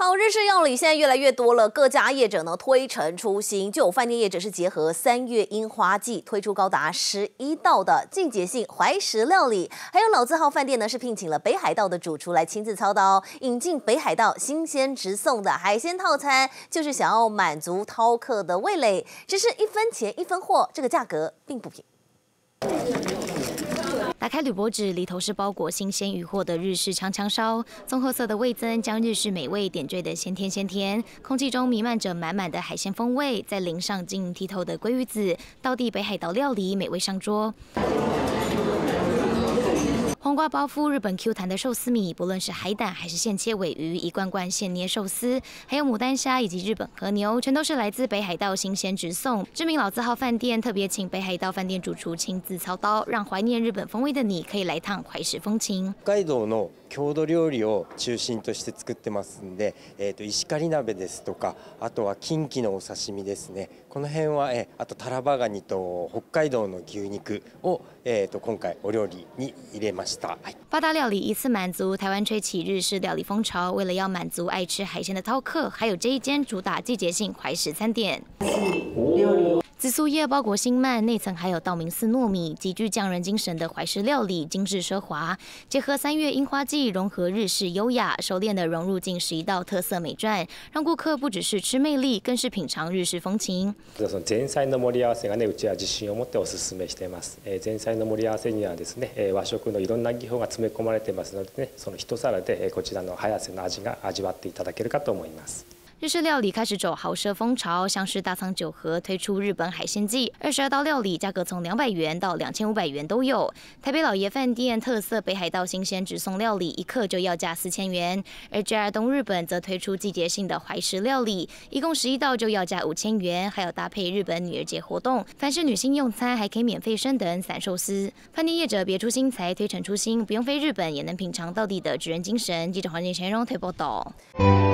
好，日式料理现在越来越多了，各家业者呢推陈出新，就有饭店业者是结合3月樱花季推出高达11道的季节性怀石料理，还有老字号饭店呢是聘请了北海道的主厨来亲自操刀，引进北海道新鲜直送的海鲜套餐，就是想要满足饕客的味蕾，只是1分钱1分货，这个价格并不便宜。 打开铝箔纸，里头是包裹新鲜鱼货的日式锵锵烧，棕褐色的味增将日式美味点缀得鲜甜鲜甜，空气中弥漫着满满的海鲜风味，再淋上晶莹剔透的鲑鱼子，道地北海道料理美味上桌。黄瓜包覆日本 Q 弹的寿司米，不论是海胆还是现切尾鱼，一罐罐现捏寿司，还有牡丹虾以及日本和牛，全都是来自北海道新鲜直送。知名老字号饭店特别请北海道饭店主厨亲自操刀，让怀念日本风味的你可以来趟怀石风情。 北海道の郷土料理を中心として作ってますんで、石狩鍋ですとか、あとは近畿のお刺身ですね。この辺はあとタラバガニと北海道の牛肉を今回お料理に入れました。 8大料理一次满足，台湾吹起日式料理风潮。为了要满足爱吃海鲜的饕客，还有这一间主打季节性怀石餐点。紫苏叶包裹新鳗，内层还有道明寺糯米，极具匠人精神的怀石料理，精致奢华，结合3月樱花季，融合日式优雅，熟练的融入进11道特色美馔，让顾客不只是吃魅力，更是品尝日式風情。 前菜の盛り合わせがね、うちは自信を持ってお勧めしています。前菜の盛り合わせにはですね、和食のいろんな技法が詰め込まれていますのでね、その一皿でこちらの早瀬の味が味わっていただけるかと思います。 日式料理开始走豪奢风潮，像是大仓酒和推出日本海鲜季，22道料理价格从200元到2500元都有。台北老爷饭店特色北海道新鲜直送料理，一客就要价4000元。而 JR 东日本则推出季节性的怀石料理，一共11道就要价5000元，还有搭配日本女儿节活动，凡是女性用餐还可以免费升等散寿司。饭店业者别出心裁，推陈出新，不用飞日本也能品尝到地的职人精神。记者黄建贤荣推报道。